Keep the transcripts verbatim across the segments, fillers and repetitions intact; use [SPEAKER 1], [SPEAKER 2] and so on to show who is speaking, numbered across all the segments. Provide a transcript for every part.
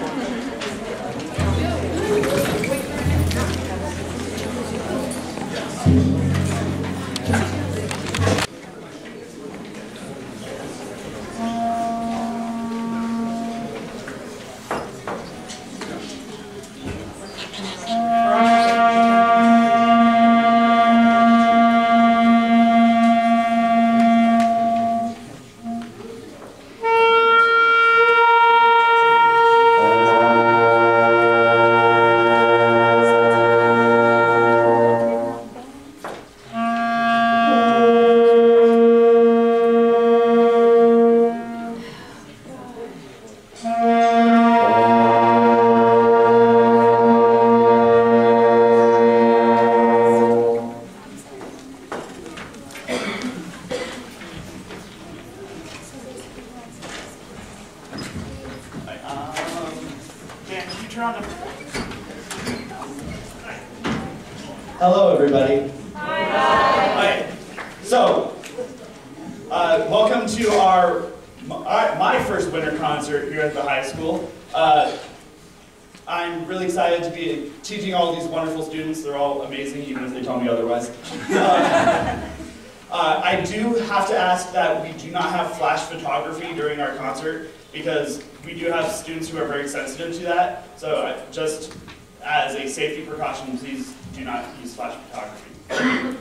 [SPEAKER 1] Hello, everybody. Hi. Hi. So, uh, welcome to our my first winter concert here at the high school. Uh, I'm really excited to be teaching all these wonderful students. They're all amazing, even if they tell me otherwise. Uh, uh, I do have to ask that we do not have flash photography during our concert, because we do have students who are very sensitive to that. So uh, just as a safety precaution, please do not use flash photography.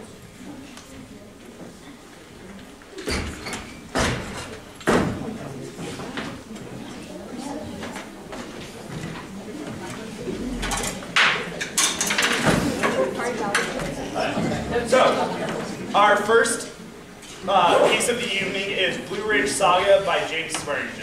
[SPEAKER 1] So, our first uh, piece of the evening is Blue Ridge Saga by James Swearingen.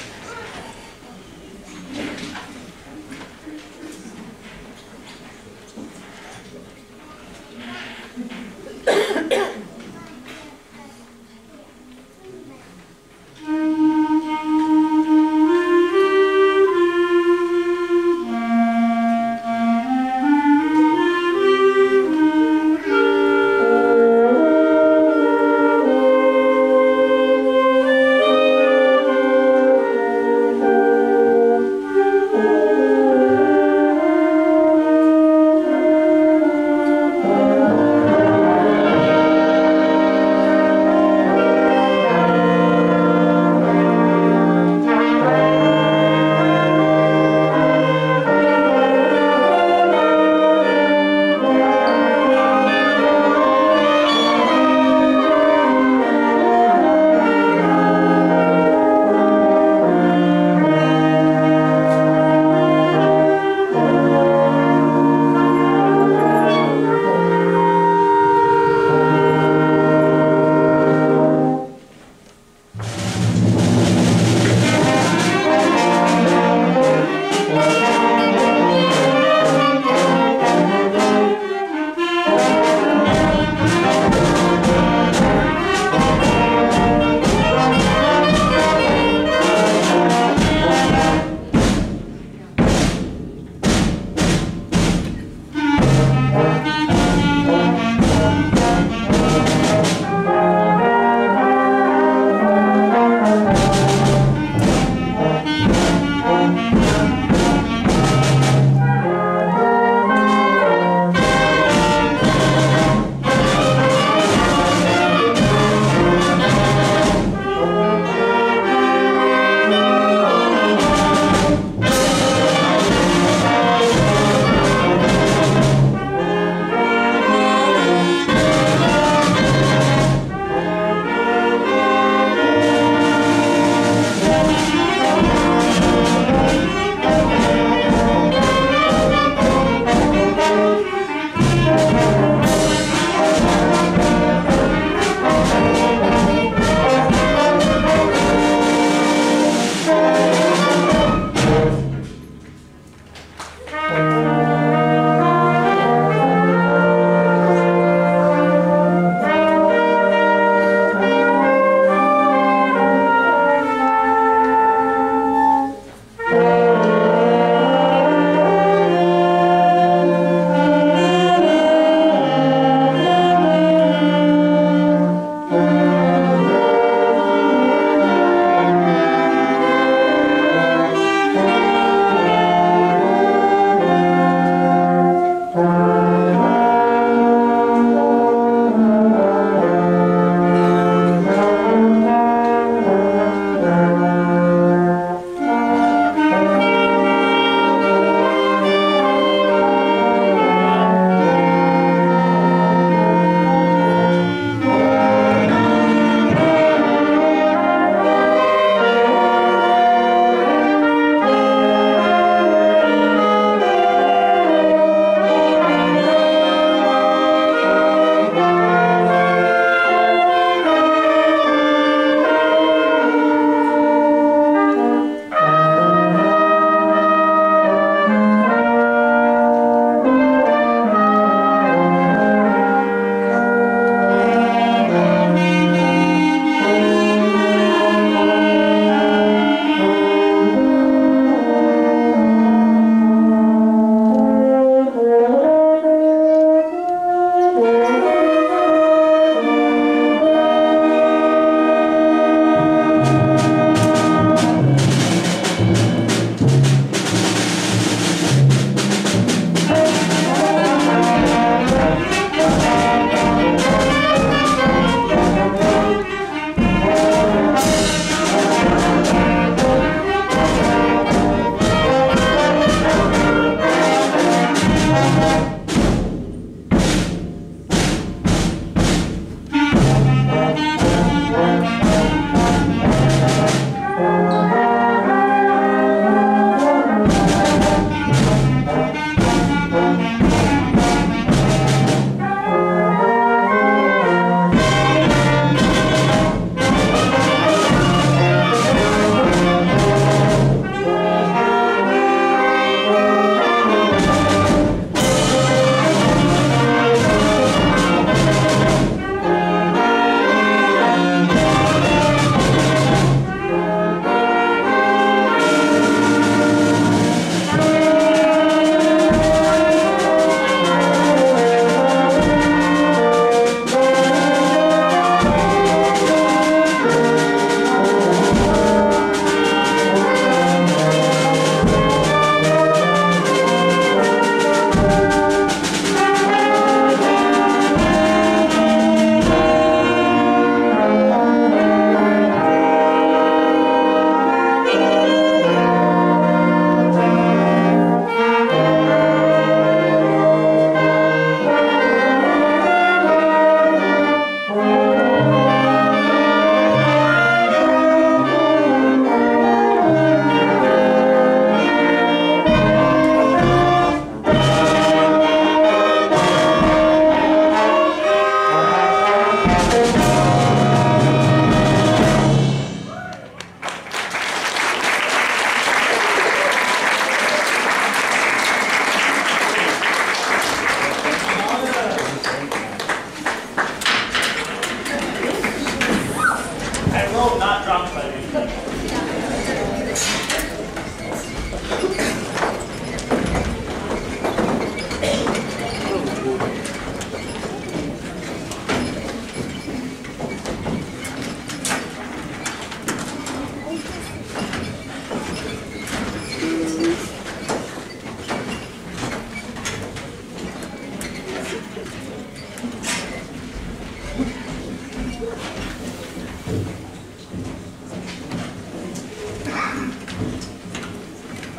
[SPEAKER 2] Thank you.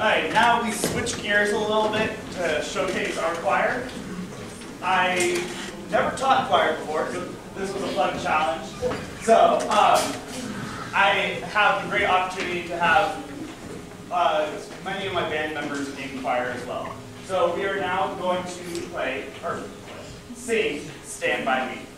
[SPEAKER 1] Alright, now we switch gears a little bit to showcase our choir. I never taught choir before, so this was a fun challenge. So, um, I have the great opportunity to have uh, many of my band members in choir as well. So we are now going to play, or sing Stand By Me.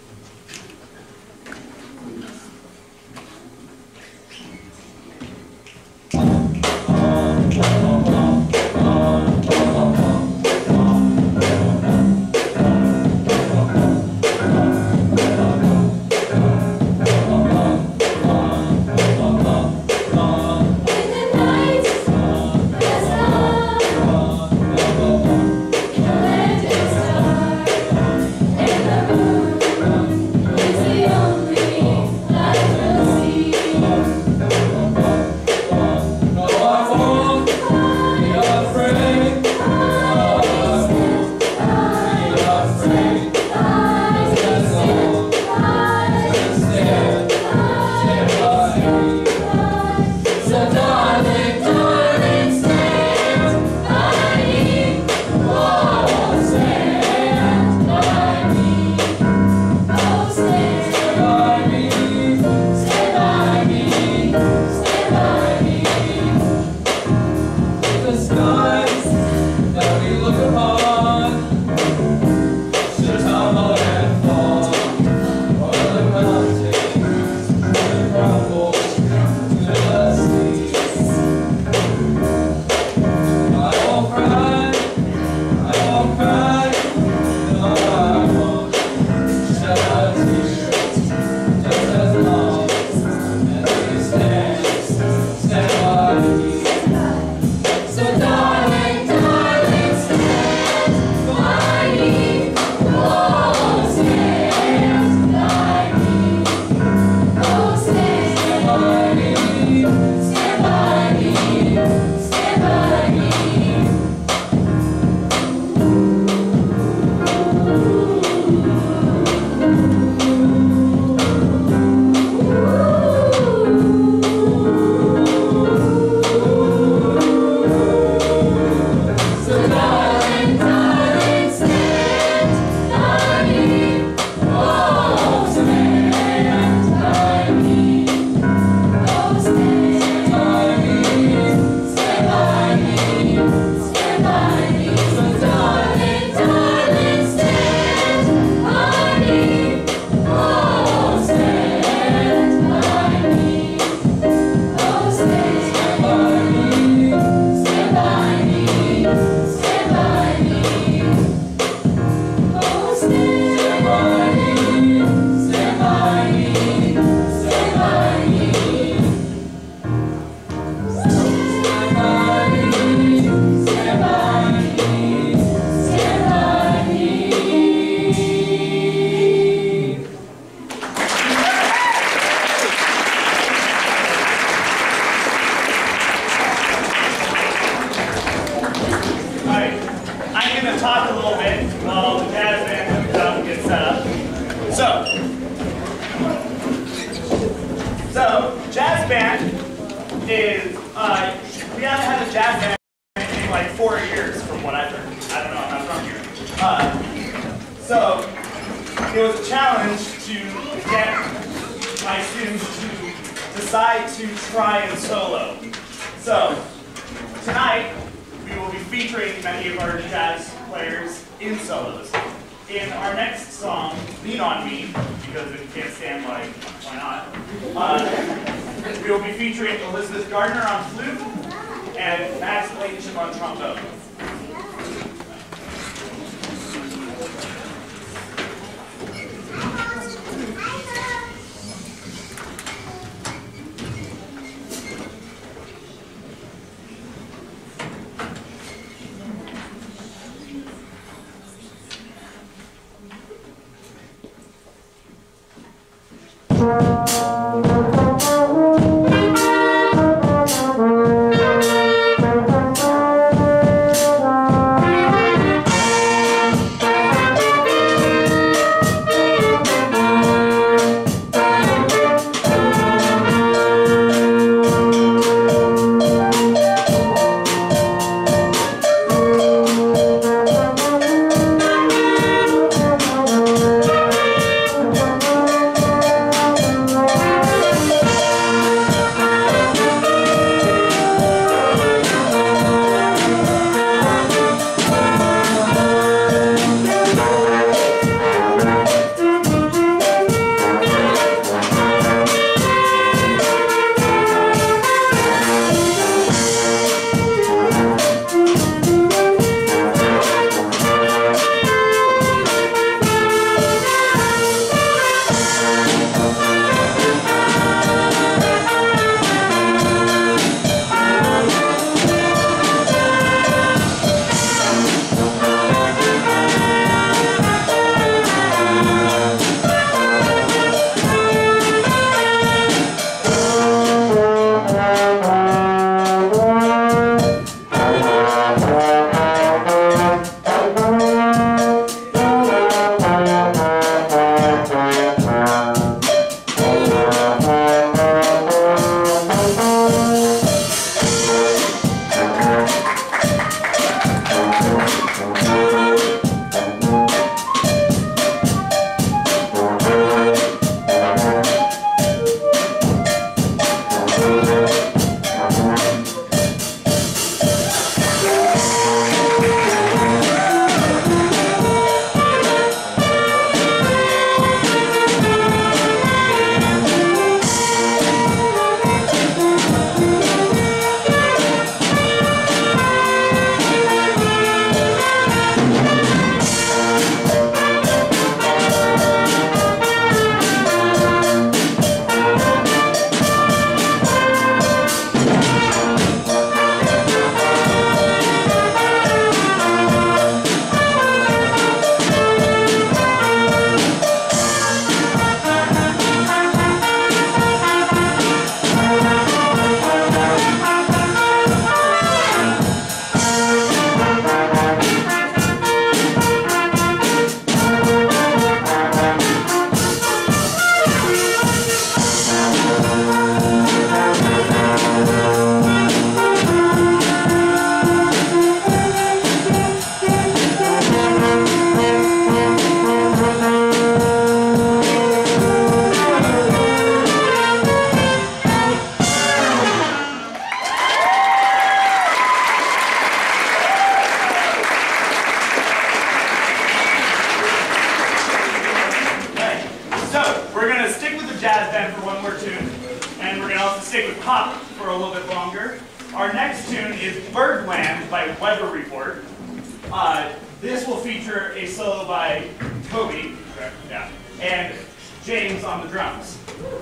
[SPEAKER 1] to stick with pop for a little bit longer. Our next tune is Birdland by Weather Report. Uh, this will feature a solo by Toby, correct? Yeah, and James on the drums.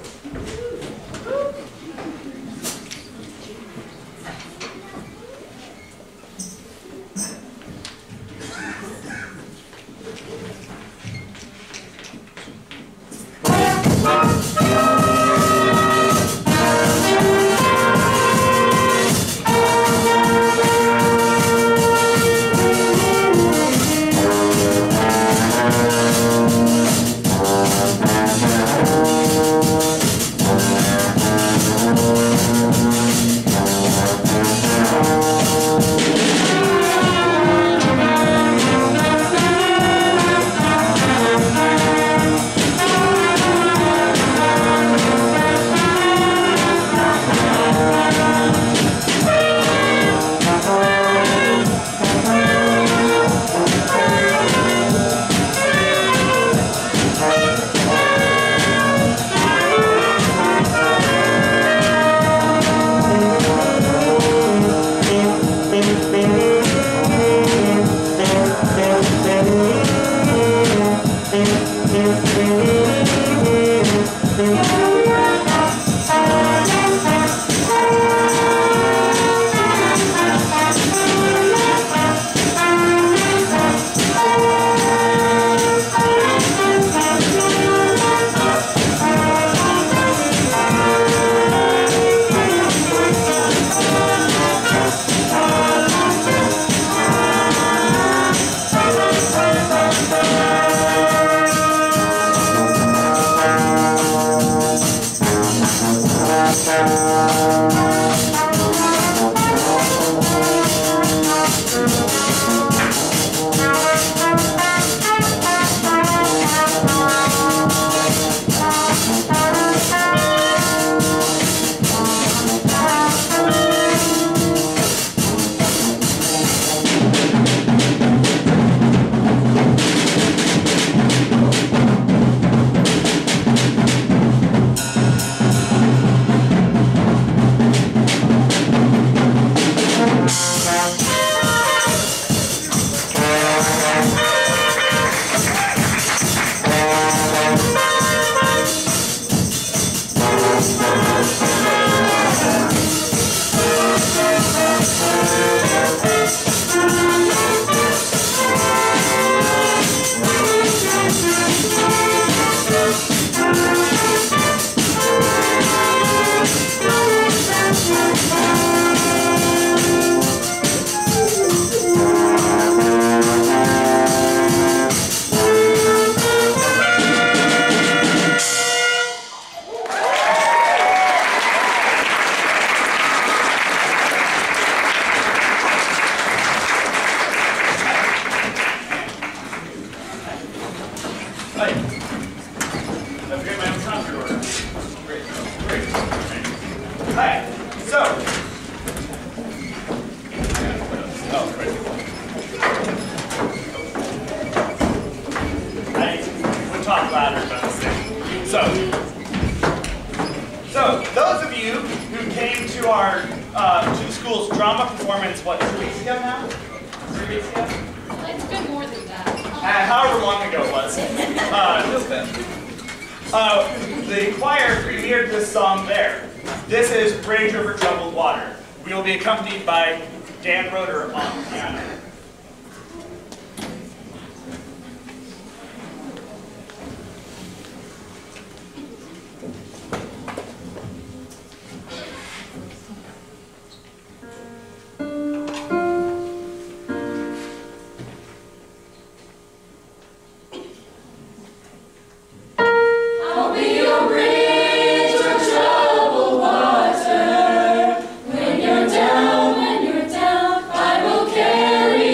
[SPEAKER 2] Accompanied by Dan Roeder on piano.
[SPEAKER 3] I'll be your bridge or troubled water. When you're down, when you're down, I will carry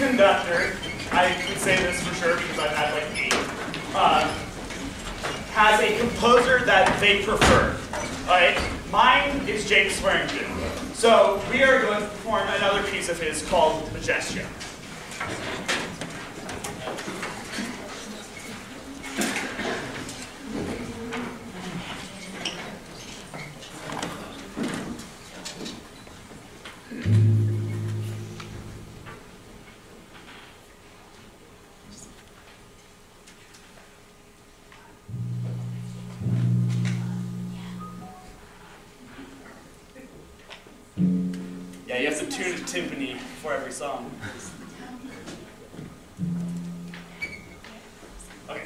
[SPEAKER 1] conductor, I can say this for sure because I've had like eight, uh, has a composer that they prefer. Right? Mine is James Swearingen. So we are going to perform another piece of his called Majestia. Yeah, you have to tune the timpani for every song. Okay.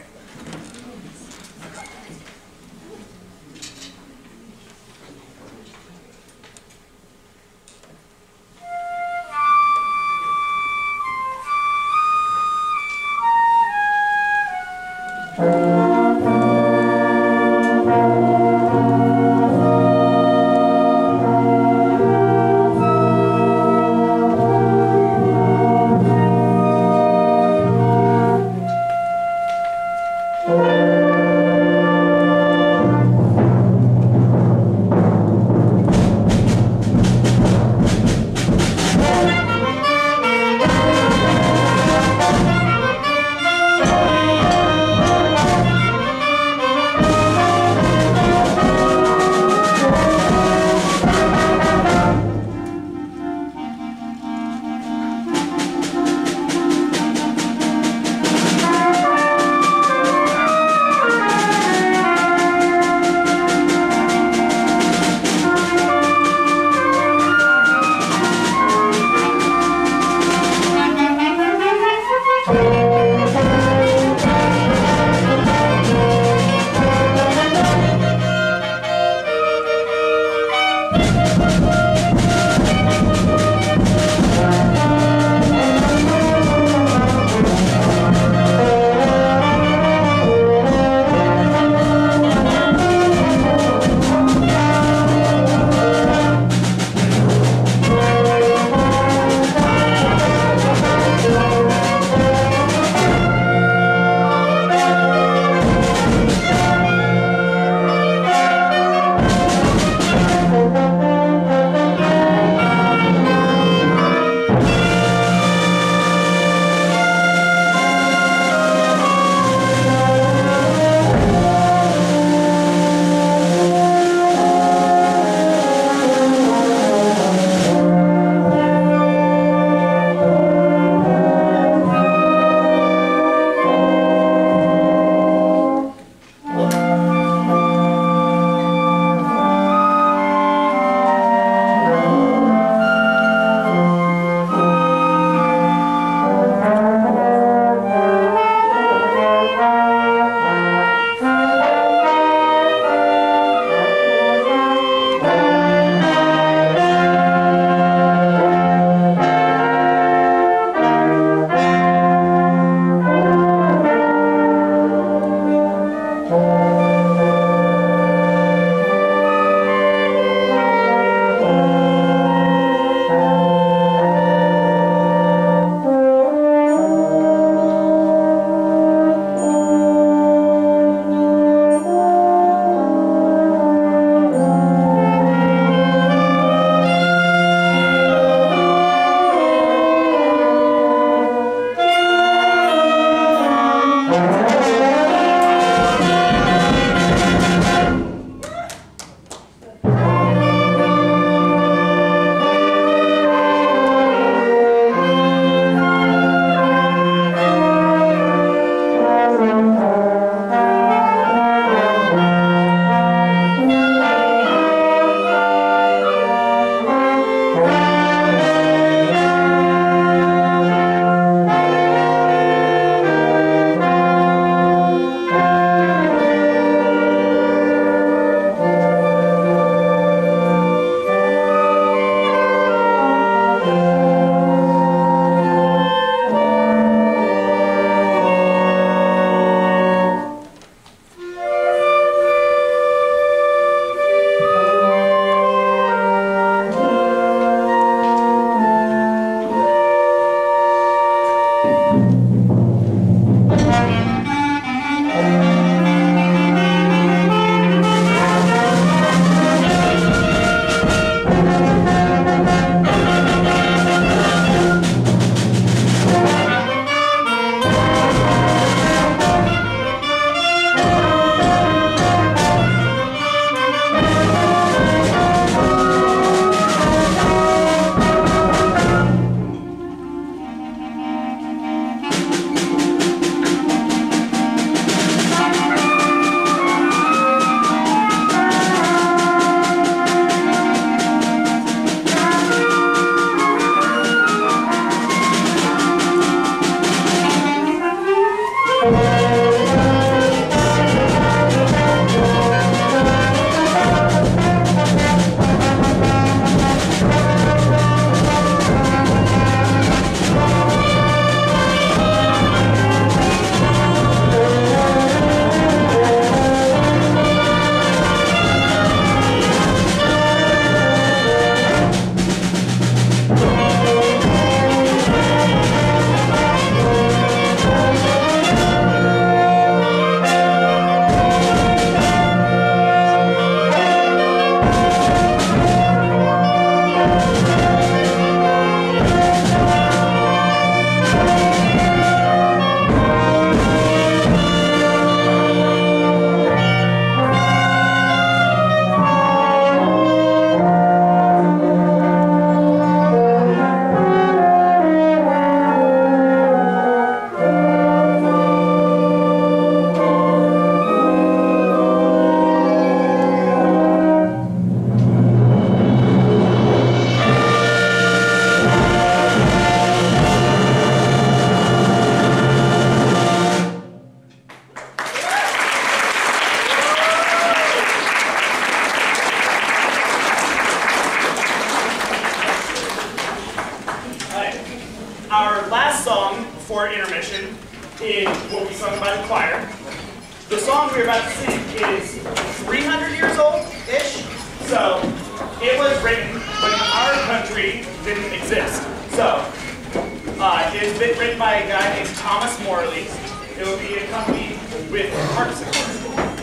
[SPEAKER 1] before intermission is what we sung by the choir. The song we're about to sing is three hundred years old-ish, so it was written when our country didn't exist. So uh, it has been written by a guy named Thomas Morley. It will be accompanied with harpsichord.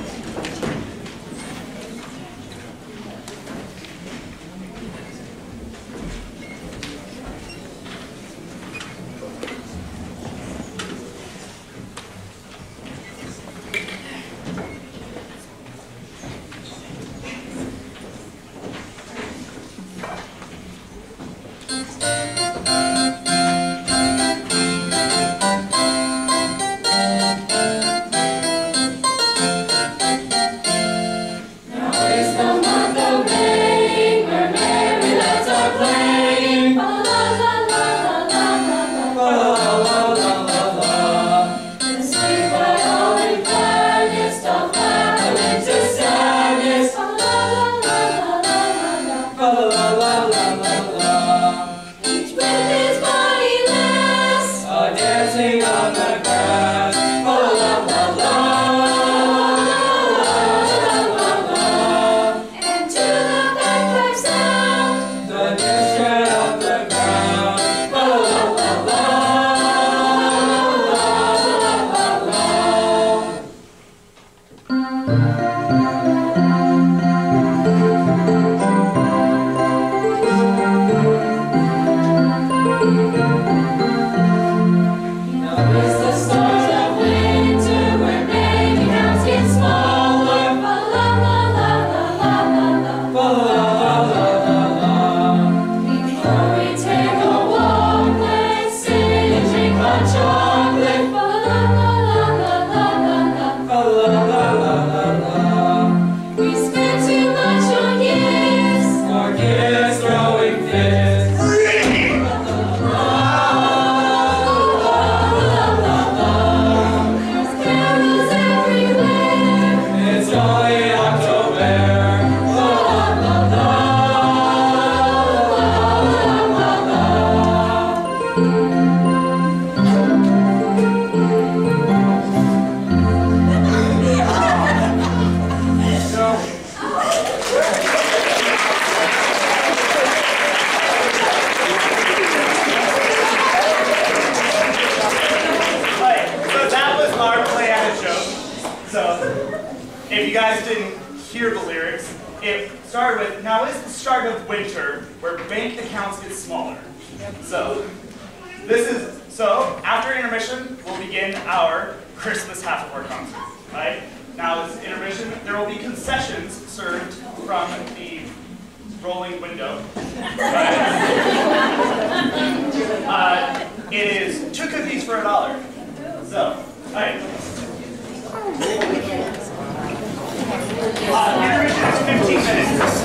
[SPEAKER 1] If you guys didn't hear the lyrics, it started with, now is the start of winter where bank accounts get smaller. So, this is, so after intermission, we'll begin our Christmas half of our concert, right? Now this intermission, there will be concessions served from the rolling window. Right? uh, it is two cookies for a dollar. So, all right. Uh, intermission is fifteen minutes.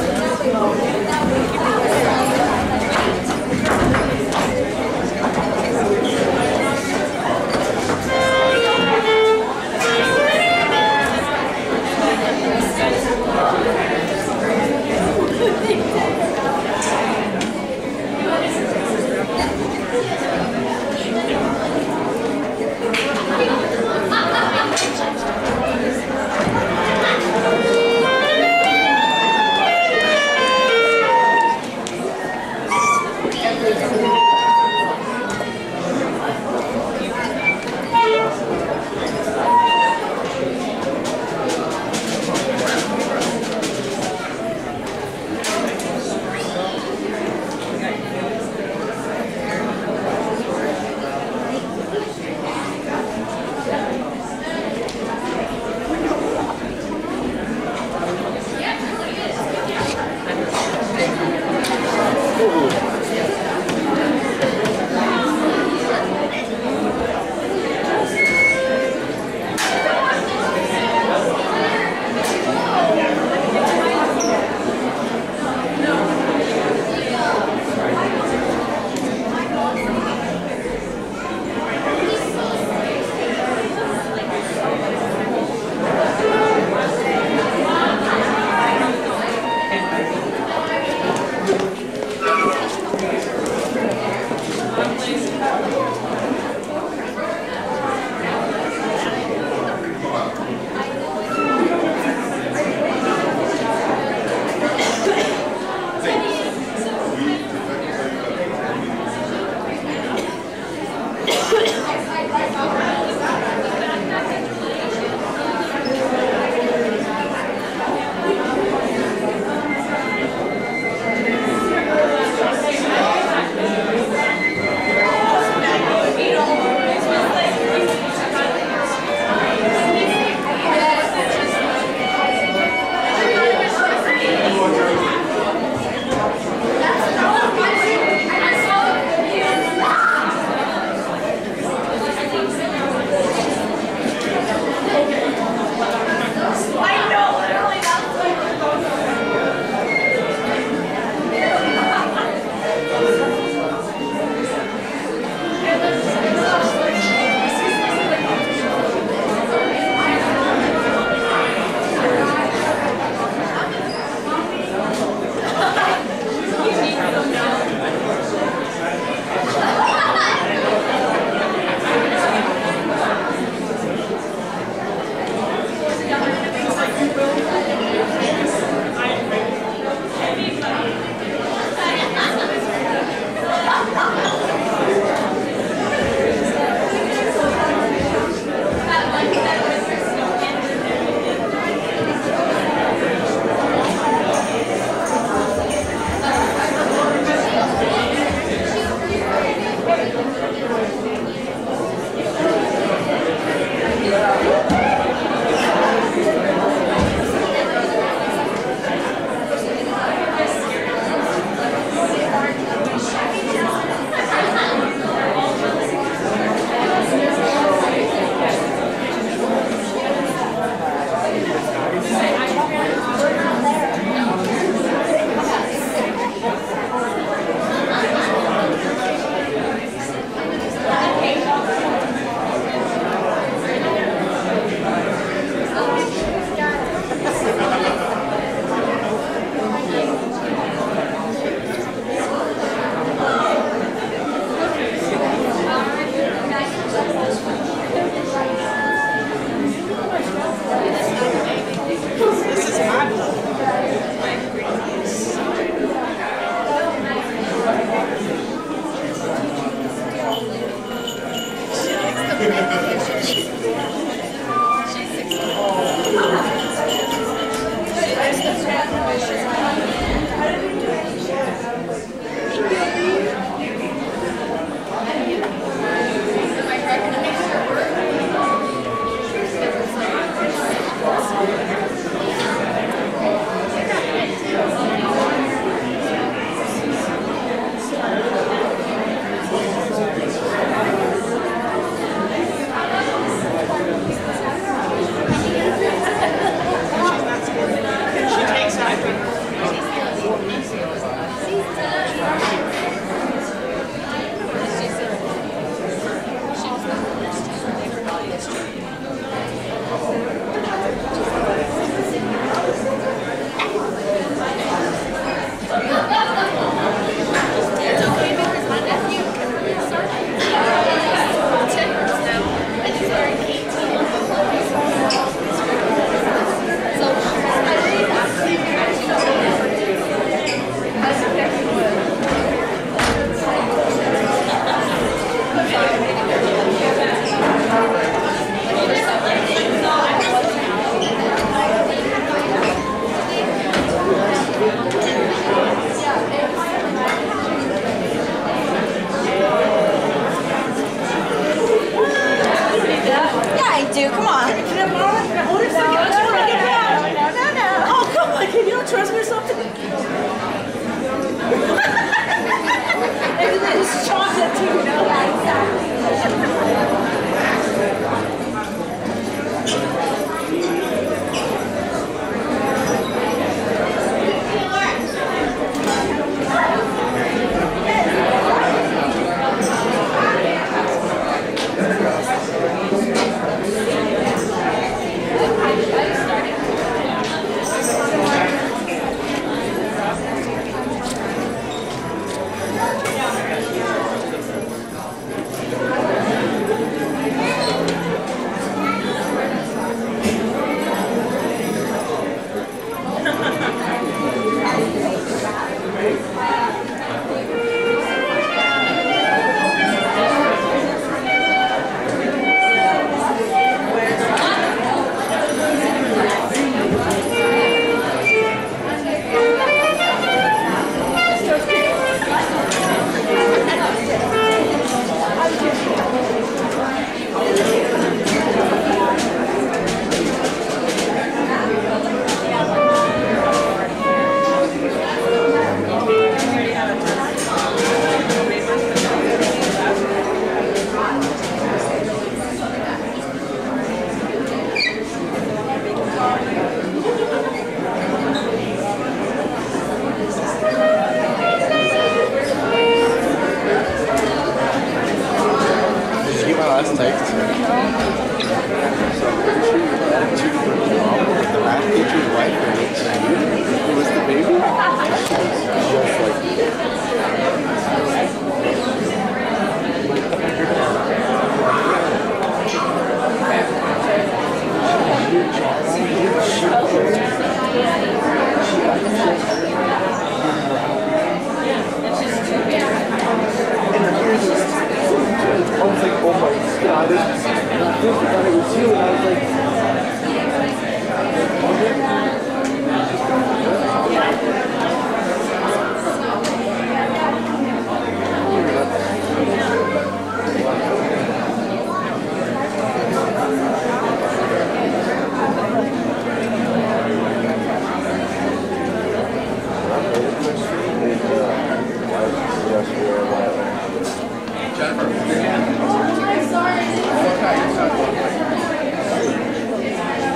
[SPEAKER 3] Jennifer.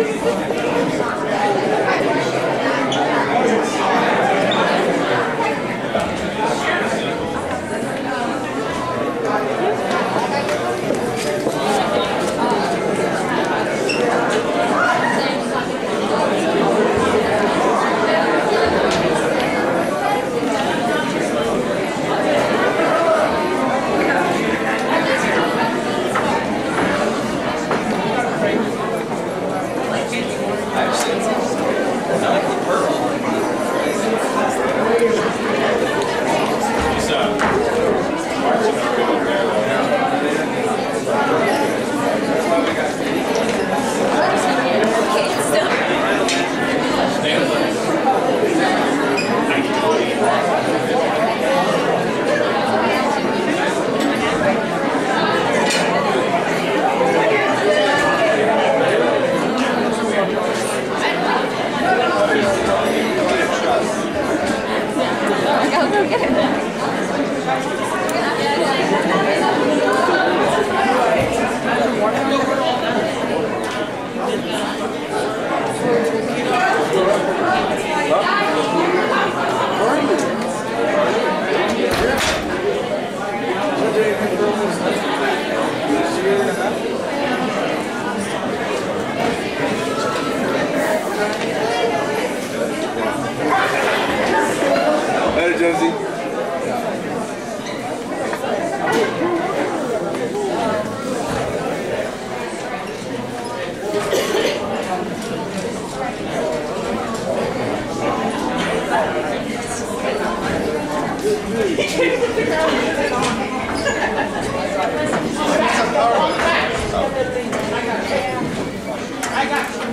[SPEAKER 4] Later, Jonesy.
[SPEAKER 3] I got you.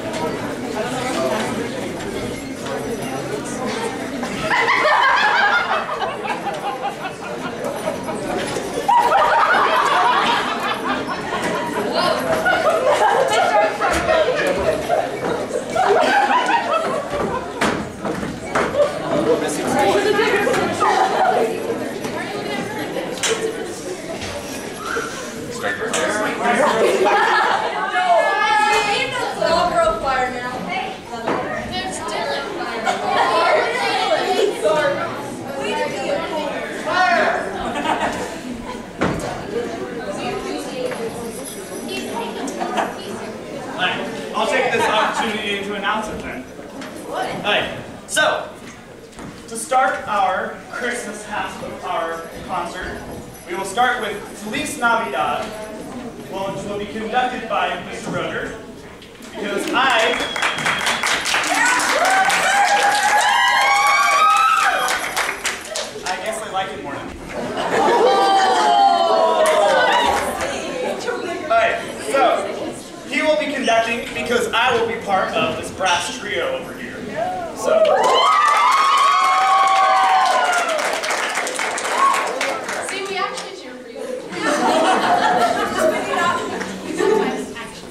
[SPEAKER 1] I'll take this opportunity to announce it then. Alright, so, to start our Christmas half of our concert, we will start with Feliz Navidad, which will be conducted by Mister Roeder, because I... I guess I like it more than Alright, so, he will be conducting because I will be part of this brass trio over here. So.
[SPEAKER 3] See, we actually cheer for you. Just maybe not. Sometimes action.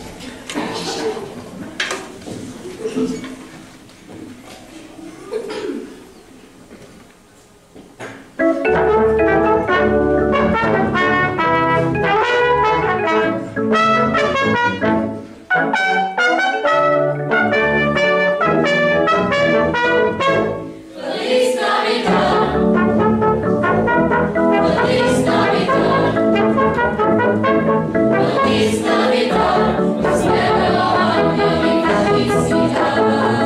[SPEAKER 5] Feliz Navidad, Feliz Navidad, Feliz Navidad, espero año y felicidad.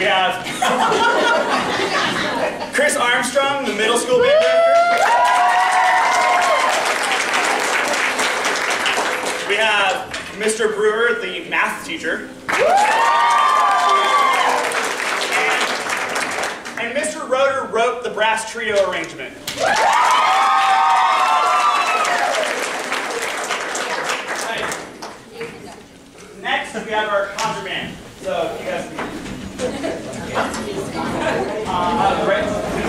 [SPEAKER 1] We have Chris Armstrong, the middle school band director. We have Mister Brewer, the math teacher. And, and Mister Roeder wrote the brass trio arrangement. Right. Next, we have our concert band. So, you guys can... Uh, right.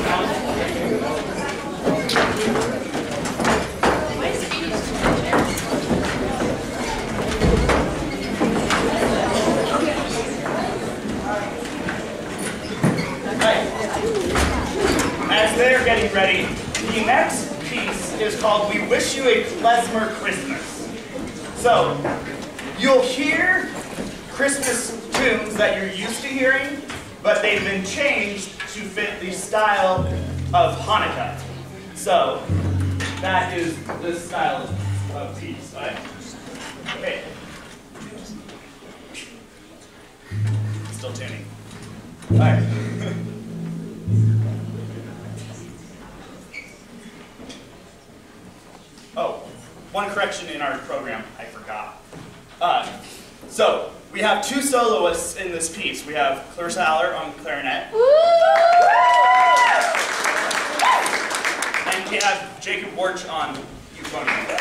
[SPEAKER 1] As they're getting ready, the next piece is called We Wish You a Klezmer Christmas. So, you'll hear Christmas tunes that you're used to hearing, but they've been changed to fit the style of Hanukkah. So, that is the style of piece, right? Okay. Still tuning. All right. Oh, one correction in our program, I forgot. Uh, so, we have two soloists in this piece. We have Clarissa Haller on clarinet. And we have Jacob Warch on euphonium.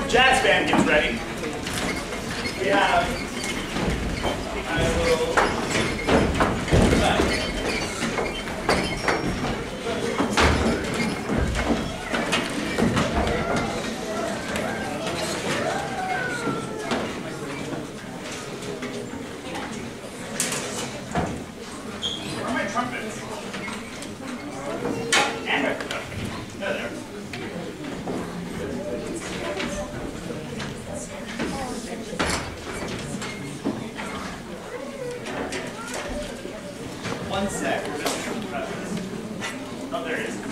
[SPEAKER 1] jazz band gets ready, we have I will where are my trumpets? And my percussion. There, there. One sec. Oh, there it is.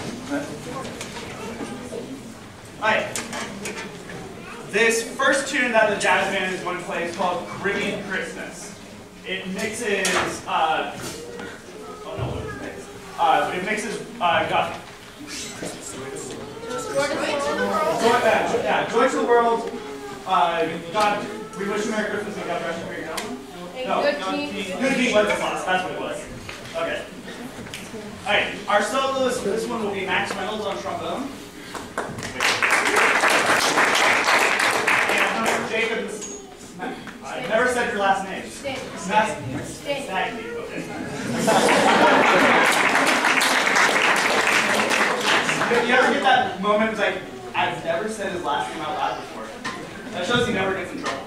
[SPEAKER 1] Alright. This first tune that the jazz band is going to play is called Caribbean Christmas. It mixes, uh, oh no, what is it mix? Uh, it mixes, uh, God. Joy, uh, yeah, Joy to the World, uh, God, we wish you Merry Christmas and God rest you your gentlemen. No,
[SPEAKER 3] Good
[SPEAKER 1] no,
[SPEAKER 3] King.
[SPEAKER 1] Good King Wenceslas, that's what it was. Okay. Alright, our soloist for this one will be Max Reynolds on trombone. And Jacob, I've never said your last name.
[SPEAKER 3] Stay.
[SPEAKER 1] Snag-
[SPEAKER 3] Stay.
[SPEAKER 1] Snaggy, okay. You ever get that moment it's like, I've never said his last name out loud before? That shows he never gets in trouble.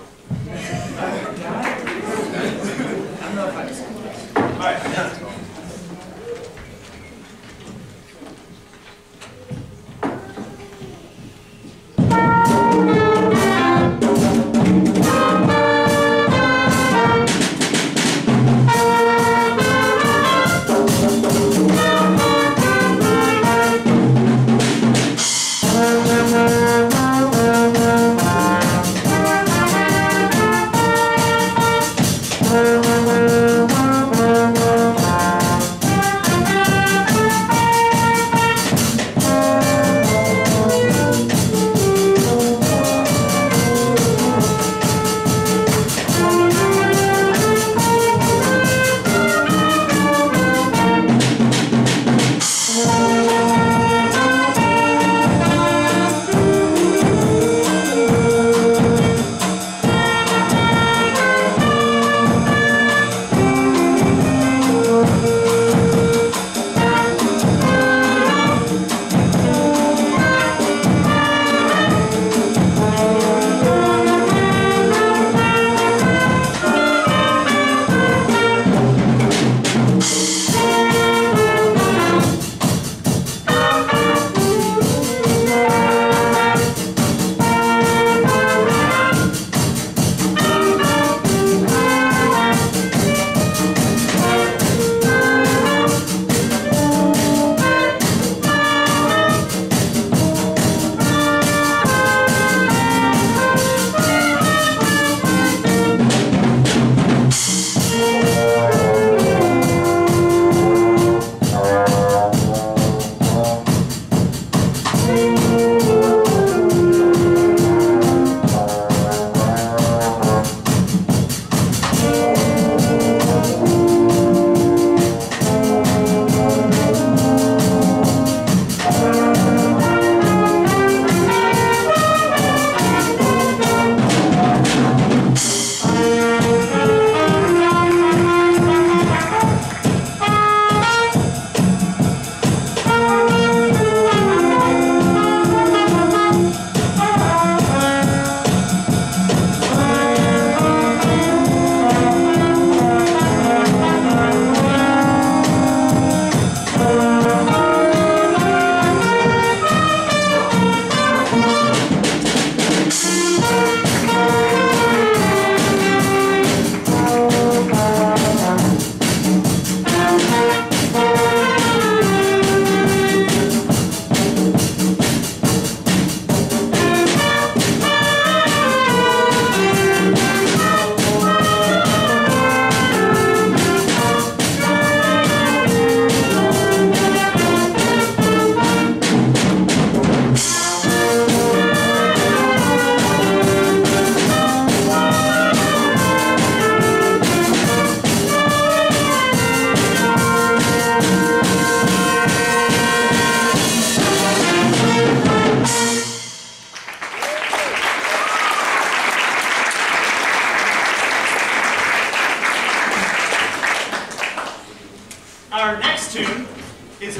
[SPEAKER 1] Alright.
[SPEAKER 5] Thank you.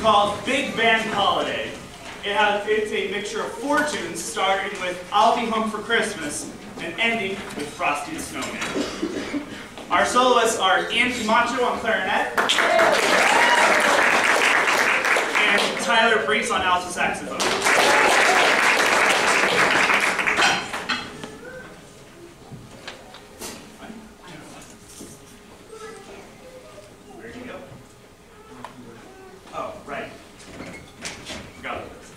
[SPEAKER 1] called Big Band Holiday. It has, it's a mixture of four tunes, starting with I'll Be Home for Christmas and ending with Frosty the Snowman. Our soloists are Ian Camacho on clarinet and Tyler Brees on alto saxophone. Where'd you go? Oh, right. Forgot about this.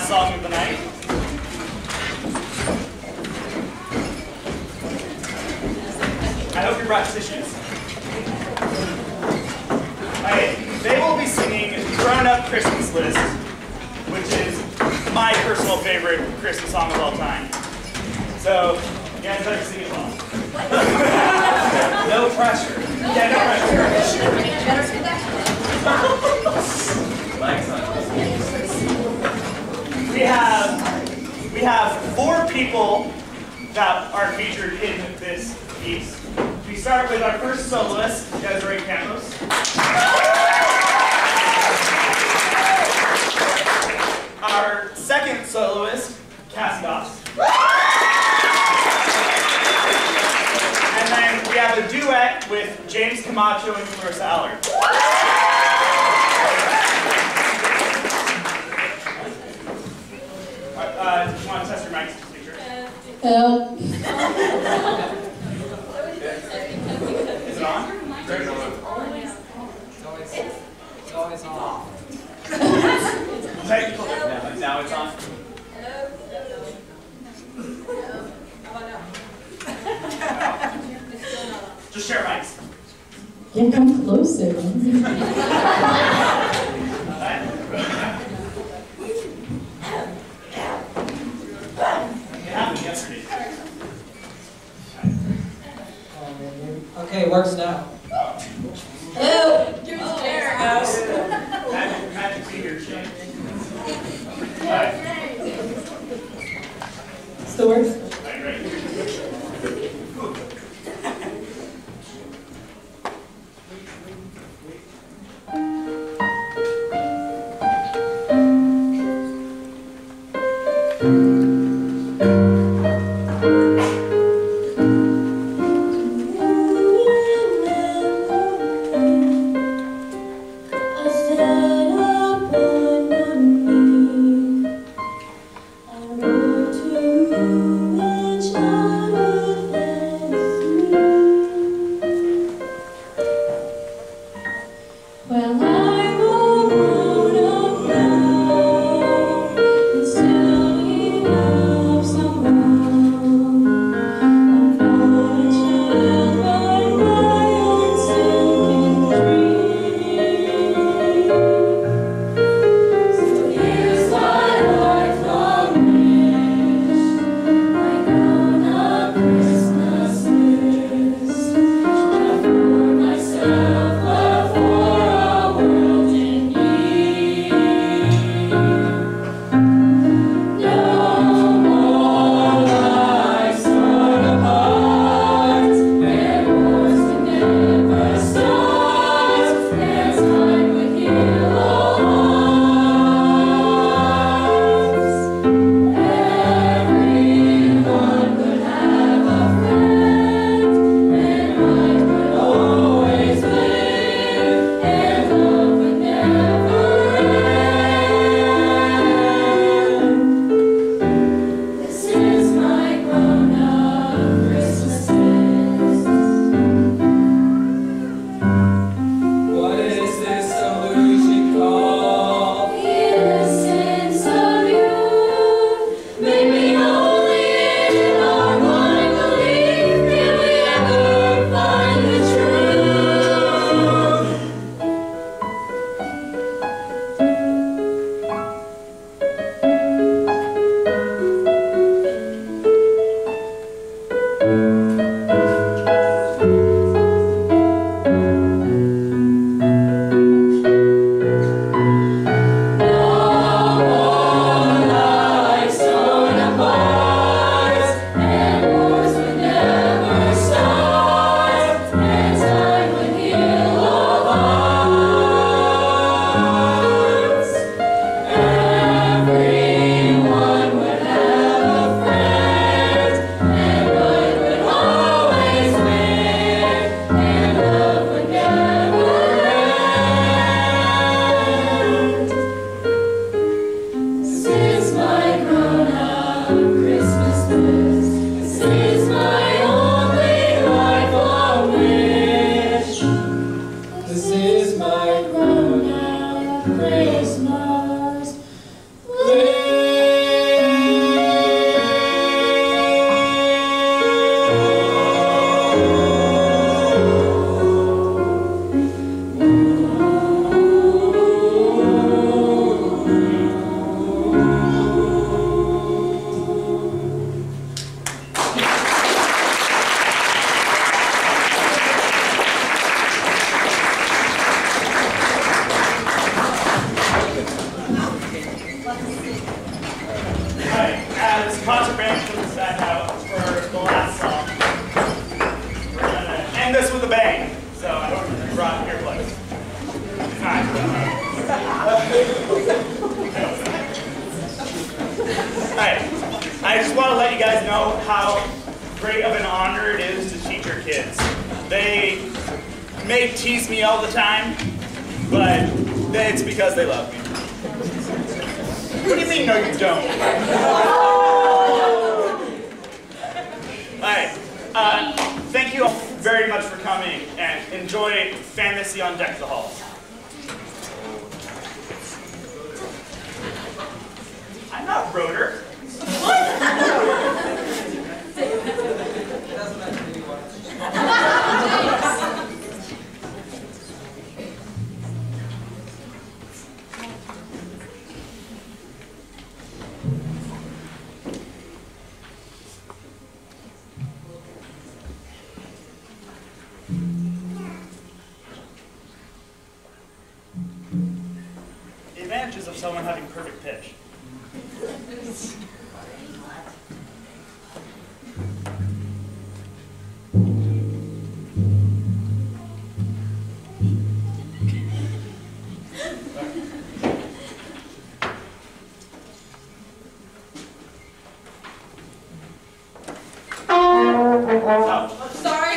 [SPEAKER 1] song of the night. I hope you brought tissues. Alright, they will be singing Grown Up Christmas List, which is my personal favorite Christmas song of all time. So, you guys better sing it well. No pressure. Yeah, no pressure. We have, we have four people that are featured in this piece. We start with our first soloist, Desiree Campos. Our second soloist, Cassie Goss. And then we have a duet with James Camacho and Clarissa Allard. Uh, do you want to test your mics, teacher?
[SPEAKER 4] Help.
[SPEAKER 1] Is it on?
[SPEAKER 6] It's always on.
[SPEAKER 1] Technical. Yeah, now it's on. Just share mics.
[SPEAKER 4] Yeah, come closer.
[SPEAKER 1] It happened yesterday.
[SPEAKER 6] Okay, works now.
[SPEAKER 4] Hello.
[SPEAKER 1] Magic, magic finger shake. Alright.
[SPEAKER 4] Still works?
[SPEAKER 1] Alright, great.
[SPEAKER 5] I wrote to you.
[SPEAKER 1] as concert band comes back out for the last song, we're gonna end this with a bang. So I hope you brought earplugs. Alright, I just want to let you guys know how great of an honor it is to teach your kids. They may tease me all the time, but it's because they love me. What do you mean, no you don't? Alright, uh, thank you all very much for coming and enjoy Fantasy on Deck the Halls. I'm not Rotor. The advantages of someone having perfect pitch.
[SPEAKER 3] I'm sorry.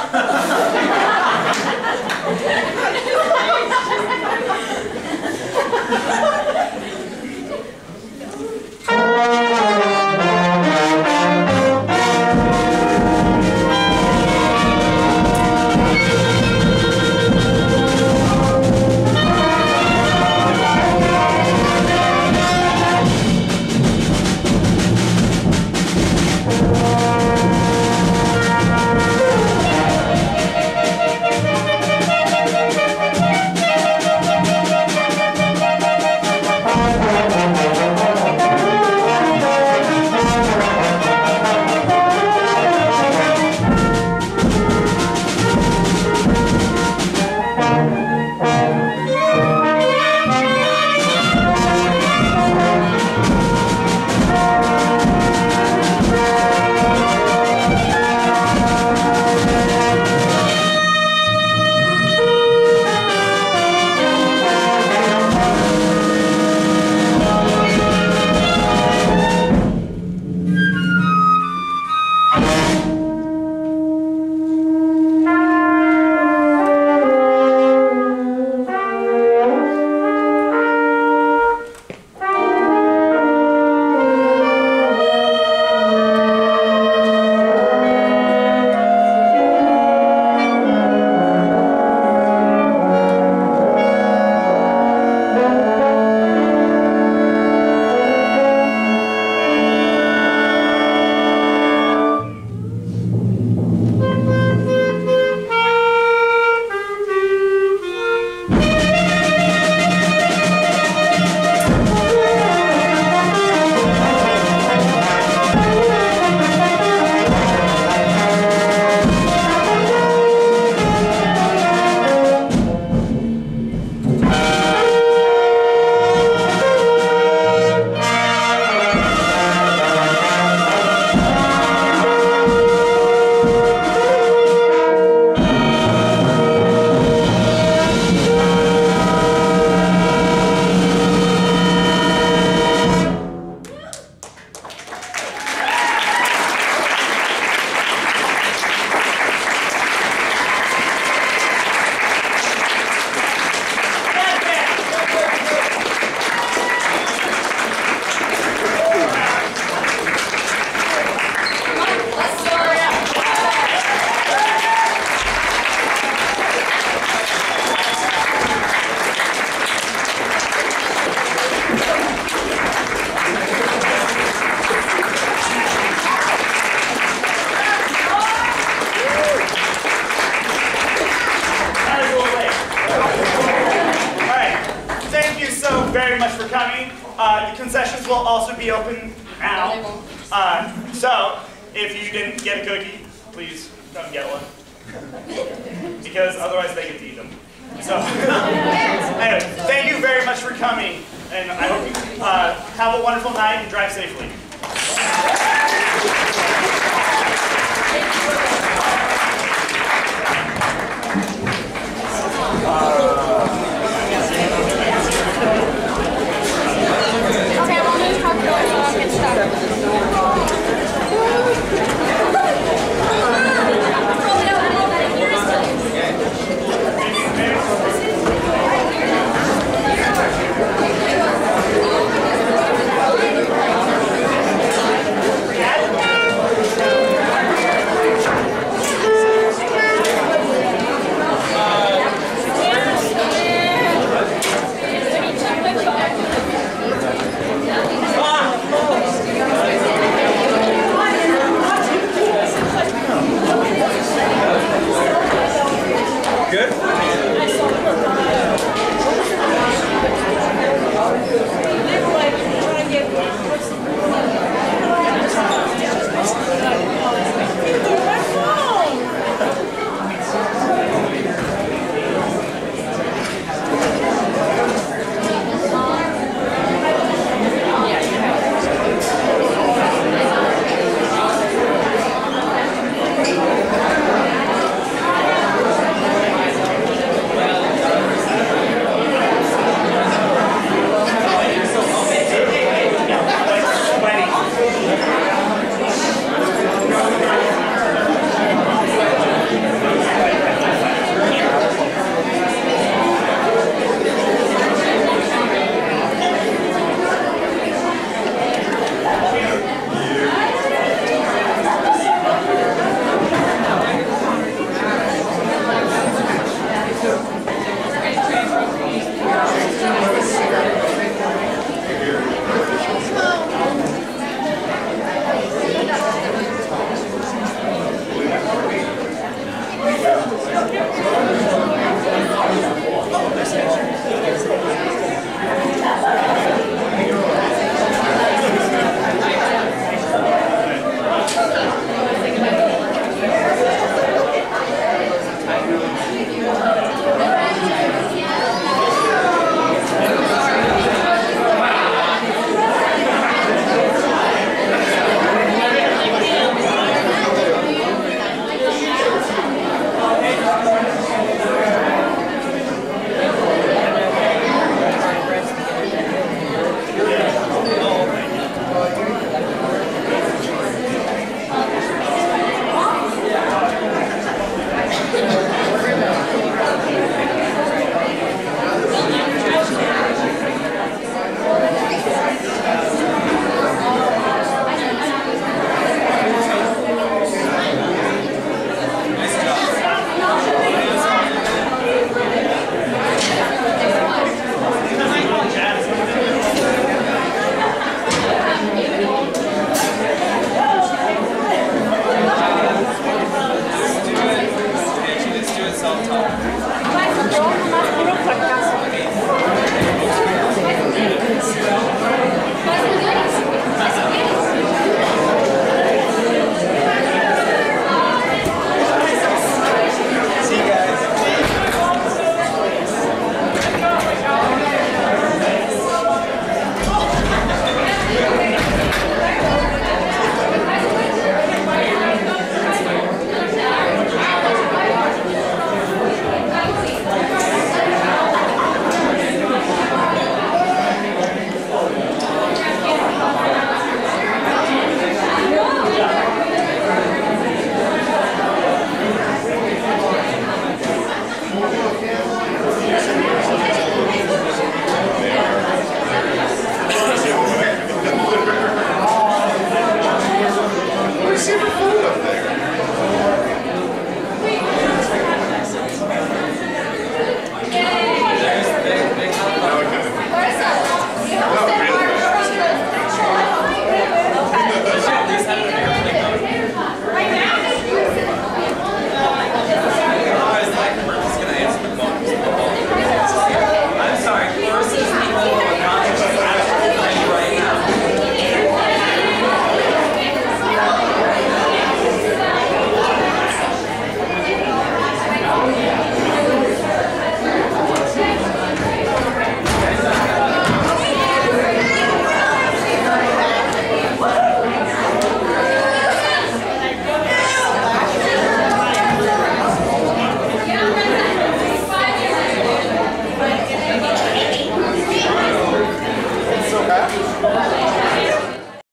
[SPEAKER 1] Uh, the concessions will also be open now. Uh, so, if you didn't get a cookie, please come get one. Because otherwise they get to eat them. So, anyway, thank you very much for coming, and I hope you uh, have a wonderful night and drive safely.